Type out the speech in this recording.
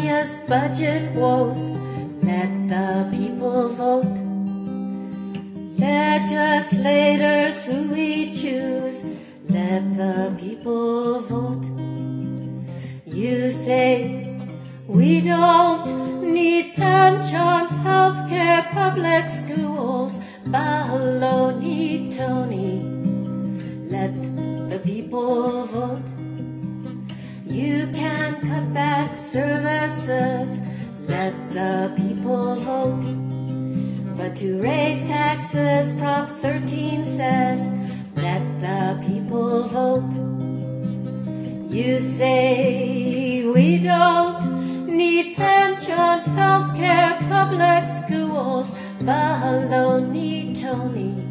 California's budget woes. Let the people vote. Legislators who we choose, let the people vote. You say we don't need pensions, healthcare, public schools. Baloney, Tony. Let the people vote. You can cut back services. Let the people vote. But to raise taxes, Prop 13 says, let the people vote. You say we don't need pensions, healthcare, public schools. Baloney, Tony.